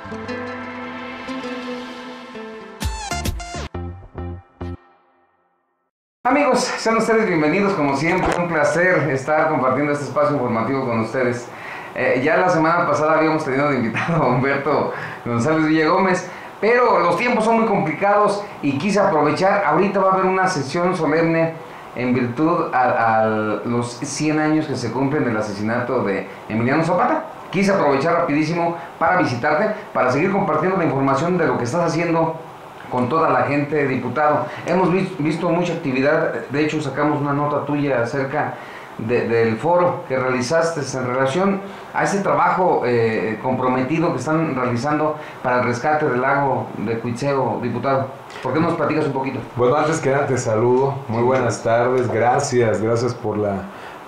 Amigos, sean ustedes bienvenidos como siempre, un placer estar compartiendo este espacio informativo con ustedes. Ya la semana pasada habíamos tenido de invitado a Humberto González Villagómez, pero los tiempos son muy complicados y quise aprovechar. Ahorita va a haber una sesión solemne en virtud a los 100 años que se cumplen del asesinato de Emiliano Zapata. Quise aprovechar rapidísimo para visitarte, para seguir compartiendo la información de lo que estás haciendo con toda la gente, diputado. Hemos visto mucha actividad, de hecho sacamos una nota tuya acerca del foro que realizaste en relación a ese trabajo comprometido que están realizando para el rescate del lago de Cuitzeo, diputado. ¿Por qué nos platicas un poquito? Bueno, antes que nada te saludo, muy buenas tardes, gracias por la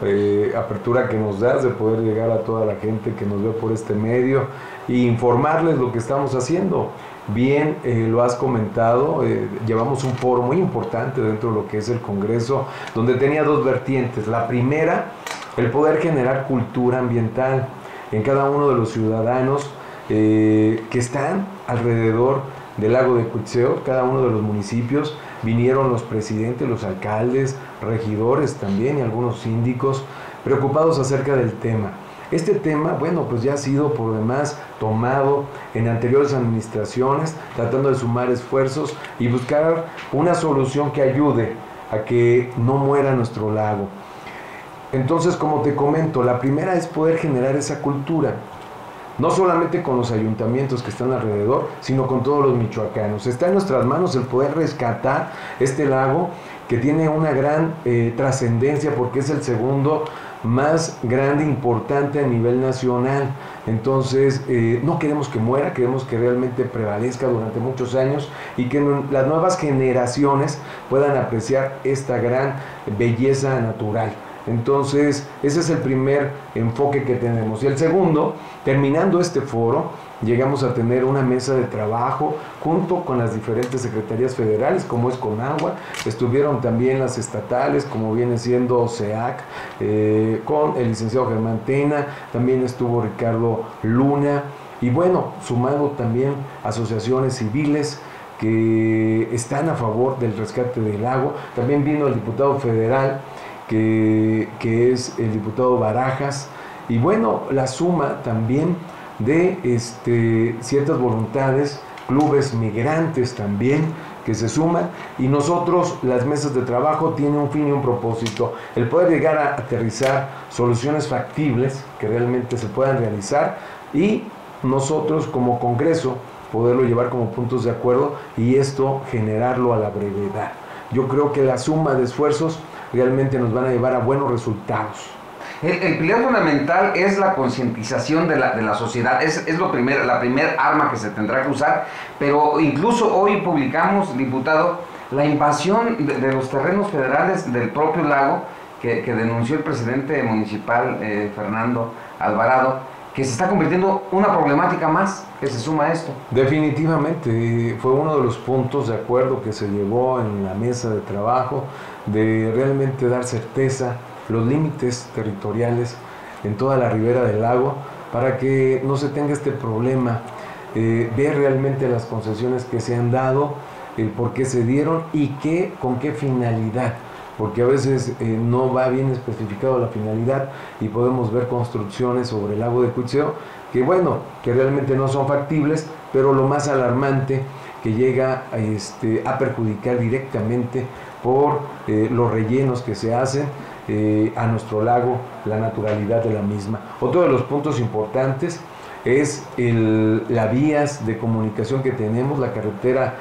apertura que nos das de poder llegar a toda la gente que nos ve por este medio e informarles lo que estamos haciendo. Bien, lo has comentado, llevamos un foro muy importante dentro de lo que es el Congreso, donde tenía dos vertientes. La primera, el poder generar cultura ambiental en cada uno de los ciudadanos que están alrededor del lago de Cuitzeo, cada uno de los municipios. Vinieron los presidentes, los alcaldes, regidores también y algunos síndicos preocupados acerca del tema. Este tema, bueno, pues ya ha sido por demás tomado en anteriores administraciones, tratando de sumar esfuerzos y buscar una solución que ayude a que no muera nuestro lago. Entonces, como te comento, la primera es poder generar esa cultura, no solamente con los ayuntamientos que están alrededor, sino con todos los michoacanos. Está en nuestras manos el poder rescatar este lago que tiene una gran trascendencia porque es el segundo más grande e importante a nivel nacional. Entonces no queremos que muera, queremos que realmente prevalezca durante muchos años y que las nuevas generaciones puedan apreciar esta gran belleza natural. Entonces ese es el primer enfoque que tenemos. Y el segundo, terminando este foro, llegamos a tener una mesa de trabajo junto con las diferentes secretarías federales, como es Conagua. Estuvieron también las estatales, como viene siendo SEAC, con el licenciado Germán Tena, también estuvo Ricardo Luna, y bueno, sumado también asociaciones civiles que están a favor del rescate del lago. También vino el diputado federal, que es el diputado Barajas, y bueno, la suma también de ciertas voluntades, clubes migrantes también que se suman, y nosotros, las mesas de trabajo tienen un fin y un propósito, el poder llegar a aterrizar soluciones factibles que realmente se puedan realizar, y nosotros como Congreso poderlo llevar como puntos de acuerdo y esto generarlo a la brevedad. Yo creo que la suma de esfuerzos realmente nos van a llevar a buenos resultados. El pilar fundamental es la concientización de la sociedad, es la primera arma que se tendrá que usar, pero incluso hoy publicamos, diputado, la invasión de los terrenos federales del propio lago que denunció el presidente municipal Fernando Alvarado, que se está convirtiendo en una problemática más que se suma a esto. Definitivamente, fue uno de los puntos de acuerdo que se llevó en la mesa de trabajo, de realmente dar certeza, los límites territoriales en toda la ribera del lago, para que no se tenga este problema, ver realmente las concesiones que se han dado, el por qué se dieron y con qué finalidad, porque a veces no va bien especificado la finalidad y podemos ver construcciones sobre el lago de Cuitzeo que bueno, que realmente no son factibles, pero lo más alarmante que llega a perjudicar directamente por los rellenos que se hacen a nuestro lago, la naturalidad de la misma. Otro de los puntos importantes es las vías de comunicación que tenemos, la carretera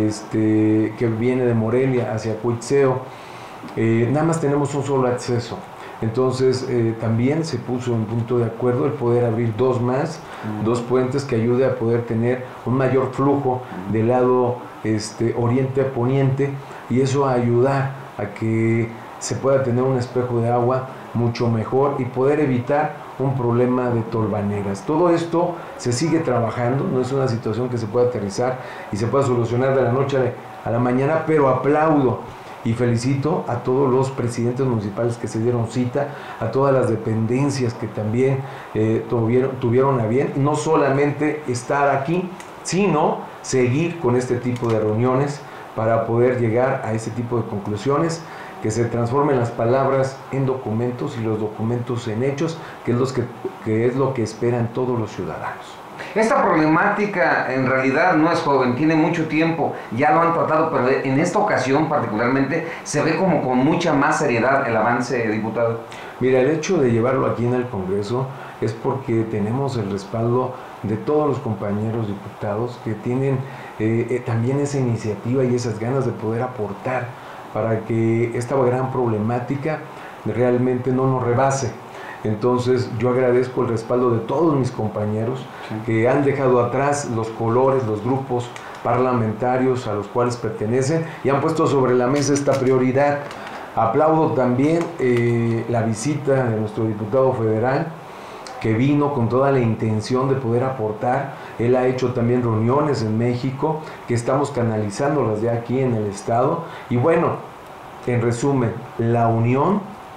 que viene de Morelia hacia Cuitzeo. Nada más tenemos un solo acceso, entonces también se puso en punto de acuerdo el poder abrir dos puentes que ayude a poder tener un mayor flujo del lado oriente a poniente, y eso a ayudar a que se pueda tener un espejo de agua mucho mejor y poder evitar un problema de tolvaneras. Todo esto se sigue trabajando, no es una situación que se pueda aterrizar y se pueda solucionar de la noche a la mañana, pero aplaudo Y felicito a todos los presidentes municipales que se dieron cita, a todas las dependencias que también tuvieron a bien, no solamente estar aquí, sino seguir con este tipo de reuniones para poder llegar a ese tipo de conclusiones, que se transformen las palabras en documentos y los documentos en hechos, que es lo que esperan todos los ciudadanos. Esta problemática en realidad no es joven, tiene mucho tiempo, ya lo han tratado, pero en esta ocasión particularmente se ve como con mucha más seriedad el avance, diputado. Mira, el hecho de llevarlo aquí en el Congreso es porque tenemos el respaldo de todos los compañeros diputados que tienen también esa iniciativa y esas ganas de poder aportar para que esta gran problemática realmente no nos rebase. Entonces yo agradezco el respaldo de todos mis compañeros que han dejado atrás los colores, los grupos parlamentarios a los cuales pertenecen y han puesto sobre la mesa esta prioridad. Aplaudo también la visita de nuestro diputado federal, que vino con toda la intención de poder aportar. Él ha hecho también reuniones en México, que estamos canalizándolas de aquí en el estado. Y bueno, en resumen, la unión,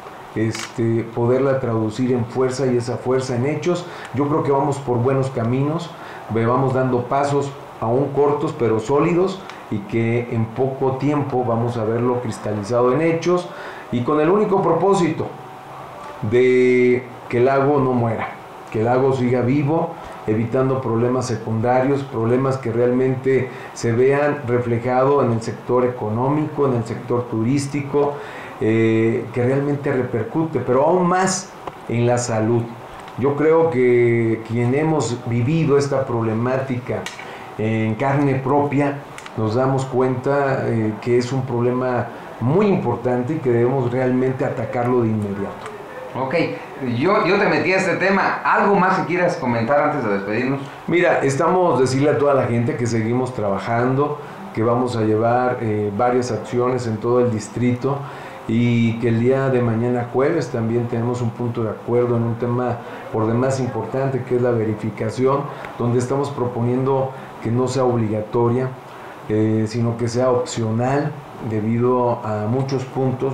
poderla traducir en fuerza y esa fuerza en hechos. Yo creo que vamos por buenos caminos, vamos dando pasos aún cortos pero sólidos, y que en poco tiempo vamos a verlo cristalizado en hechos, y con el único propósito de que el lago no muera, que el lago siga vivo, evitando problemas secundarios, problemas que realmente se vean reflejados en el sector económico, en el sector turístico, que realmente repercute, pero aún más en la salud. Yo creo que quien hemos vivido esta problemática en carne propia, nos damos cuenta que es un problema muy importante y que debemos realmente atacarlo de inmediato. Ok, yo te metí a este tema. ¿Algo más que quieras comentar antes de despedirnos? Mira, decirle a toda la gente que seguimos trabajando, que vamos a llevar varias acciones en todo el distrito, y que el día de mañana jueves también tenemos un punto de acuerdo en un tema por demás importante, que es la verificación, donde estamos proponiendo que no sea obligatoria, sino que sea opcional, debido a muchos puntos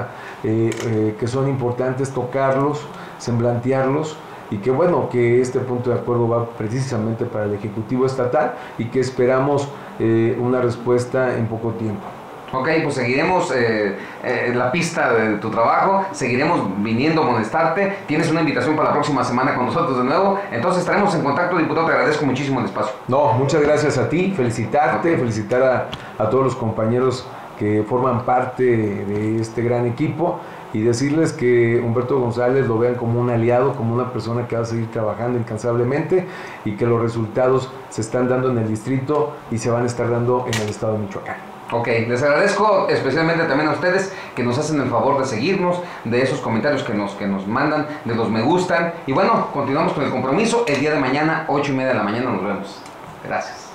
que son importantes tocarlos, semblantearlos, y que bueno, que este punto de acuerdo va precisamente para el Ejecutivo Estatal, y que esperamos una respuesta en poco tiempo. Ok, pues seguiremos la pista de tu trabajo, seguiremos viniendo a molestarte. Tienes una invitación para la próxima semana con nosotros de nuevo, entonces estaremos en contacto, diputado. Te agradezco muchísimo el espacio. No, muchas gracias a ti, felicitarte, felicitar a todos los compañeros que forman parte de este gran equipo, y decirles que Humberto González lo vean como un aliado, como una persona que va a seguir trabajando incansablemente, y que los resultados se están dando en el distrito y se van a estar dando en el estado de Michoacán. Ok, les agradezco especialmente también a ustedes que nos hacen el favor de seguirnos, de esos comentarios que nos mandan, de los me gustan. Y bueno, continuamos con el compromiso. El día de mañana, 8:30 de la mañana, nos vemos. Gracias.